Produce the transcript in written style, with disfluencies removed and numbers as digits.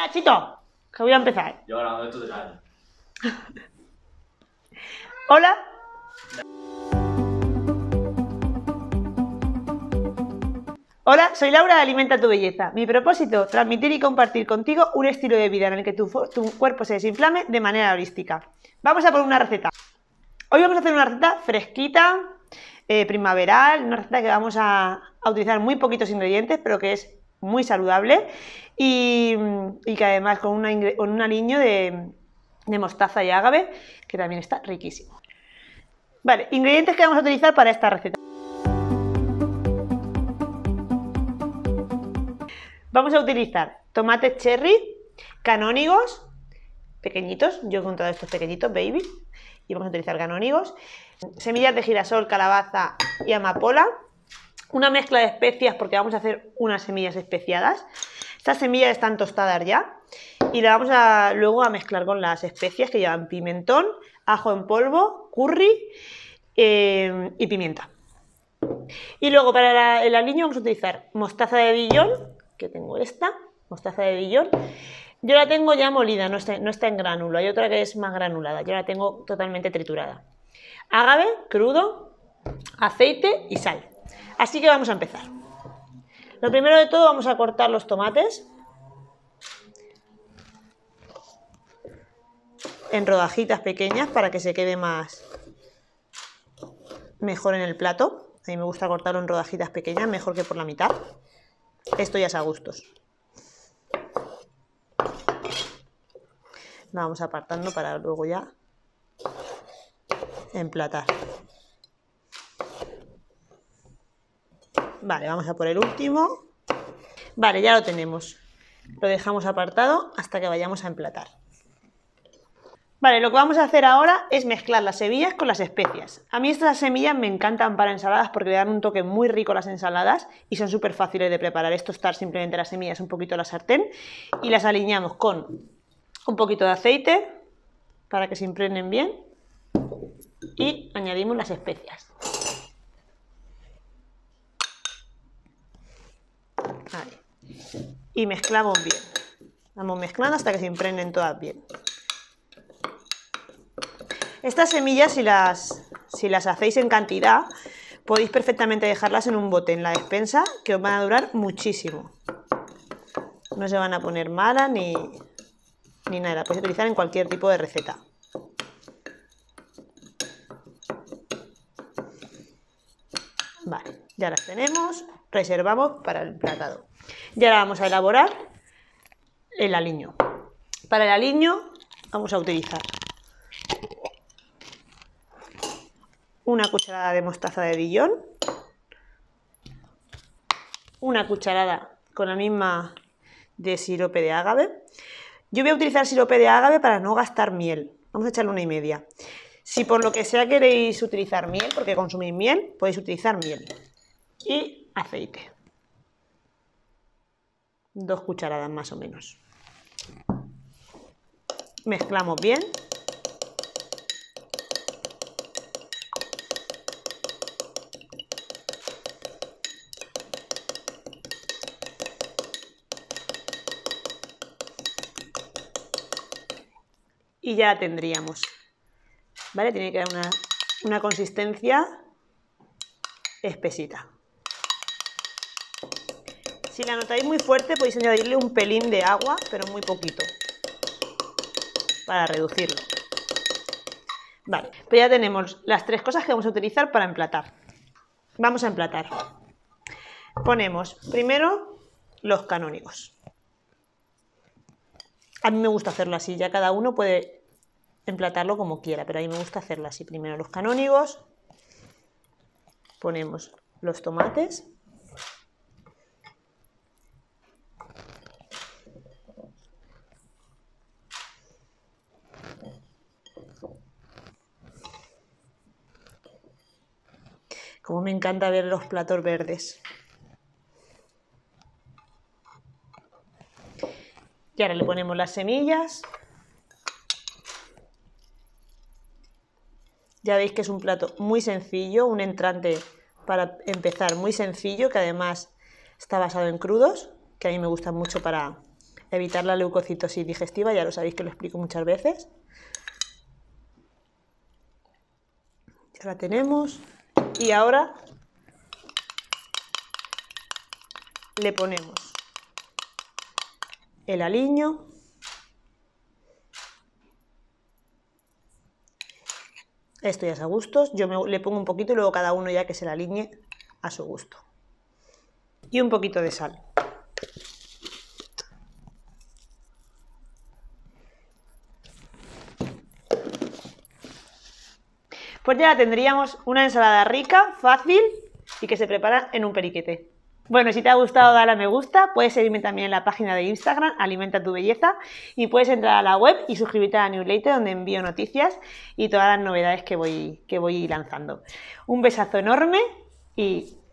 ¡Hala, Chito! Que voy a empezar. Yo ahora esto te sale. Hola. Hola, soy Laura de Alimenta tu Belleza. Mi propósito, transmitir y compartir contigo un estilo de vida en el que tu cuerpo se desinflame de manera holística. Vamos a por una receta. Hoy vamos a hacer una receta fresquita, primaveral, una receta que vamos a utilizar muy poquitos ingredientes, pero que es muy saludable y que además con un aliño de mostaza y ágave, que también está riquísimo. Vale, ingredientes que vamos a utilizar para esta receta. Vamos a utilizar tomates cherry, canónigos, pequeñitos, yo he encontrado estos pequeñitos, baby, y vamos a utilizar canónigos, semillas de girasol, calabaza y amapola, una mezcla de especias porque vamos a hacer unas semillas especiadas. Estas semillas están tostadas ya y las vamos luego a mezclar con las especias que llevan pimentón, ajo en polvo, curry y pimienta. Y luego para el aliño vamos a utilizar mostaza de Dijon, que tengo esta, mostaza de Dijon. Yo la tengo ya molida, no está en gránulo, hay otra que es más granulada, yo la tengo totalmente triturada. Ágave, crudo, aceite y sal. Así que vamos a empezar. Lo primero de todo vamos a cortar los tomates en rodajitas pequeñas para que se quede mejor en el plato. A mí me gusta cortarlo en rodajitas pequeñas, mejor que por la mitad. Esto ya es a gustos. Lo vamos apartando para luego ya emplatar. Vale, vamos a por el último. Vale, ya lo tenemos. Lo dejamos apartado hasta que vayamos a emplatar. Vale, lo que vamos a hacer ahora es mezclar las semillas con las especias. A mí estas semillas me encantan para ensaladas porque le dan un toque muy rico a las ensaladas y son súper fáciles de preparar. Es tostar simplemente las semillas un poquito en la sartén y las aliñamos con un poquito de aceite para que se impregnen bien y añadimos las especias. Ahí. Y mezclamos bien. Vamos mezclando hasta que se impregnen todas bien. Estas semillas, si las hacéis en cantidad, podéis perfectamente dejarlas en un bote en la despensa, que os van a durar muchísimo. No se van a poner malas ni nada. Las podéis utilizar en cualquier tipo de receta. Vale, ya las tenemos, reservamos para el emplatado. Y ahora vamos a elaborar el aliño. Para el aliño vamos a utilizar una cucharada de mostaza de Dijon, una cucharada con la misma de sirope de ágave. Yo voy a utilizar sirope de ágave para no gastar miel. Vamos a echarle 1,5. Si por lo que sea queréis utilizar miel, porque consumís miel, podéis utilizar miel. Y aceite. 2 cucharadas más o menos. Mezclamos bien. Y ya la tendríamos. ¿Vale? Tiene que dar una consistencia espesita. Si la notáis muy fuerte podéis añadirle un pelín de agua, pero muy poquito, para reducirlo. Vale, pues ya tenemos las 3 cosas que vamos a utilizar para emplatar. Vamos a emplatar. Ponemos primero los canónigos. A mí me gusta hacerlo así, ya cada uno puede emplatarlo como quiera, pero a mí me gusta hacerlo así. Primero los canónigos, ponemos los tomates, como me encanta ver los platos verdes. Y ahora le ponemos las semillas. Ya veis que es un plato muy sencillo, un entrante para empezar muy sencillo, que además está basado en crudos, que a mí me gustan mucho para evitar la leucocitosis digestiva, ya lo sabéis que lo explico muchas veces. Ya la tenemos. Y ahora le ponemos el aliño. Esto ya es a gustos. Yo le pongo un poquito y luego cada uno ya que se la alinee a su gusto. Y un poquito de sal. Pues ya tendríamos una ensalada rica, fácil y que se prepara en un periquete. Bueno, si te ha gustado dale a me gusta, puedes seguirme también en la página de Instagram, Alimenta tu Belleza, y puedes entrar a la web y suscribirte a la newsletter donde envío noticias y todas las novedades que voy lanzando. Un besazo enorme y